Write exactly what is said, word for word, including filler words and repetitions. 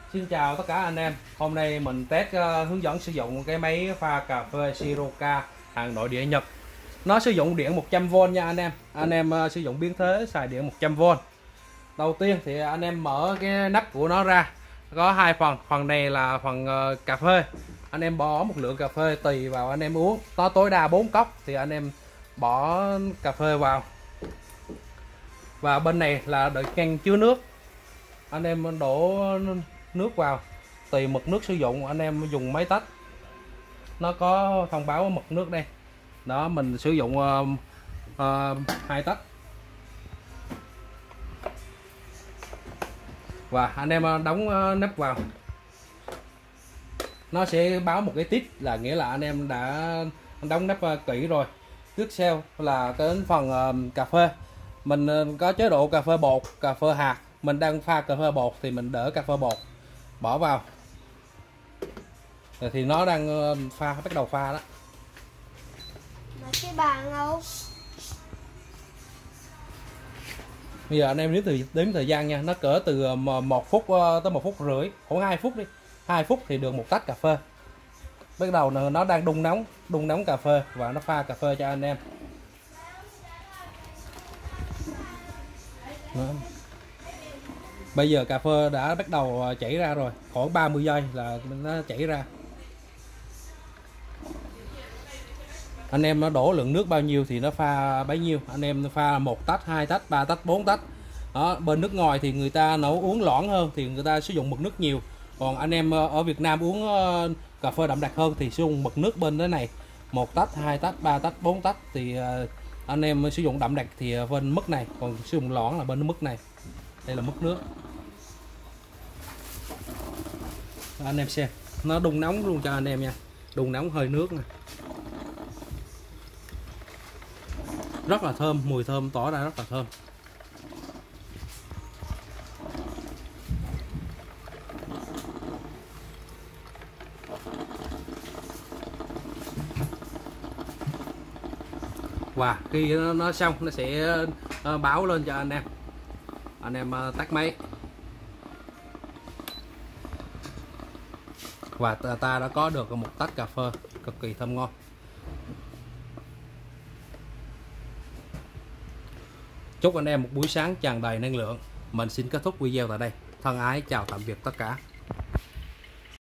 Xin chào tất cả anh em. Hôm nay mình test uh, hướng dẫn sử dụng cái máy pha cà phê Shiroka hàng nội địa Nhật. Nó sử dụng điện một trăm vôn nha anh em. Anh em uh, sử dụng biến thế xài điện một trăm vôn. Đầu tiên thì anh em mở cái nắp của nó ra. Có hai phần. Phần này là phần uh, cà phê. Anh em bỏ một lượng cà phê tùy vào anh em uống. Nó tối đa bốn cốc thì anh em bỏ cà phê vào. Và bên này là đợi can chứa nước. Anh em đổ nước vào tùy mực nước sử dụng, anh em dùng mấy tách, nó có thông báo mực nước đây đó. Mình sử dụng uh, uh, hai tách và anh em đóng nắp vào, nó sẽ báo một cái tip là nghĩa là anh em đã đóng nắp kỹ rồi. Tiếp theo là cái phần uh, cà phê. Mình có chế độ cà phê bột, cà phê hạt. Mình đang pha cà phê bột thì mình đỡ cà phê bột bỏ vào, rồi thì nó đang pha, bắt đầu pha đó. Mà cái bàn đâu? Bây giờ anh em đếm từ đếm thời gian nha, nó cỡ từ một phút tới một phút rưỡi, khoảng hai phút đi, hai phút thì được một tách cà phê. Bắt đầu nó đang đun nóng, đun nóng cà phê và nó pha cà phê cho anh em. Đó. Bây giờ cà phê đã bắt đầu chảy ra rồi, khoảng ba mươi giây là nó chảy ra. Anh em nó đổ lượng nước bao nhiêu thì nó pha bấy nhiêu. Anh em pha một tách, hai tách, ba tách, bốn tách. Đó, bên nước ngoài thì người ta nấu uống loãng hơn thì người ta sử dụng mực nước nhiều. Còn anh em ở Việt Nam uống cà phê đậm đặc hơn thì sử dụng mực nước bên thế này. Một tách, hai tách, ba tách, bốn tách thì anh em sử dụng đậm đặc thì bên mức này, còn sử dụng loãng là bên mức này. Đây là mức nước. Anh em xem, nó đun nóng luôn cho anh em nha, đun nóng hơi nước nè, rất là thơm, mùi thơm tỏ ra rất là thơm. Và khi nó xong nó sẽ báo lên cho anh em, anh em tắt máy. Và ta đã có được một tách cà phê cực kỳ thơm ngon. Chúc anh em một buổi sáng tràn đầy năng lượng. Mình xin kết thúc video tại đây. Thân ái chào tạm biệt tất cả.